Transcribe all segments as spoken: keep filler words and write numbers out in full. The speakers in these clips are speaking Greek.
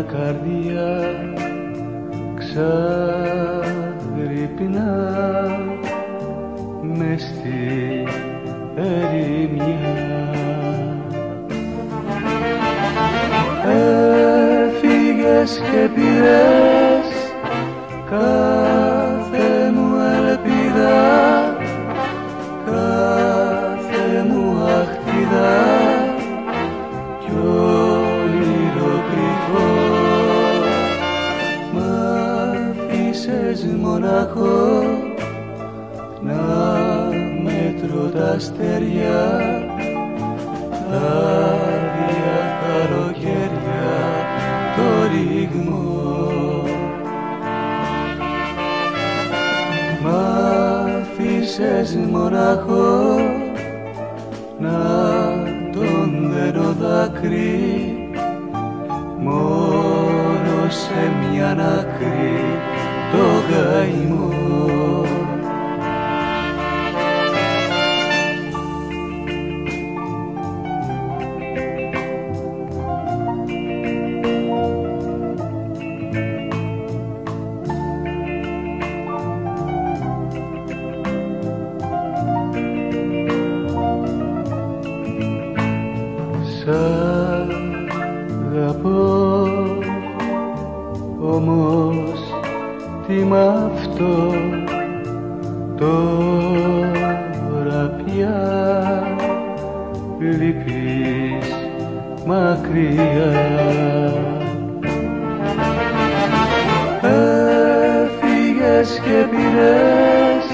μια καρδιά ξαγρυπνά μες στη ερημιά. Έφυγες και πήρες κάθε μου ελπίδα, κάθε μου αχτίδα κι όνειρο κρυφό. Μ' άφησες μοναχό να μέτρω τα αστέρια, τα άδεια καλοκαίρια, το ρήγμο. Μ' άφησες μοναχό να τον δένω δάκρυ μόνο σε μια άκρη το καημό. Σ' αγαπώ, όμως τι μ' αυτό τώρα πια λείπεις μακριά. Έφυγες και πήρες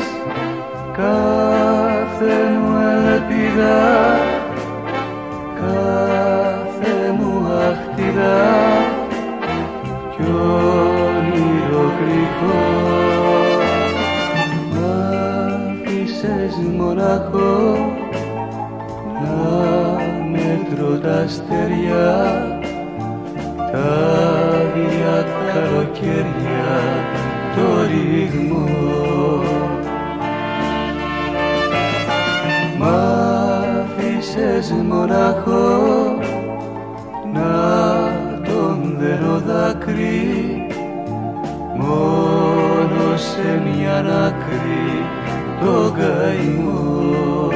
κάθε μου ελπίδα, κάθε μου αχτίδα κι όνειρο κρυφό. Μ' άφησες μοναχό να μέτρω τα αστέρια, τα άδεια καλοκαίρια, το ρήγμο. Μ' άφησες μοναχό να τον δένω δάκρυ μόνο σε μια άκρη το καημό.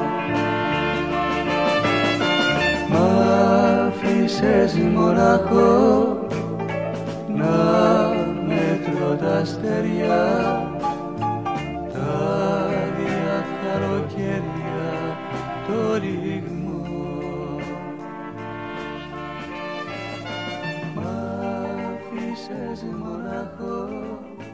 Μ' άφησες μοναχό να μέτρω τα αστέρια, τα άδεια καλοκαίρια, το ρήγμο. Μ' άφησες μοναχό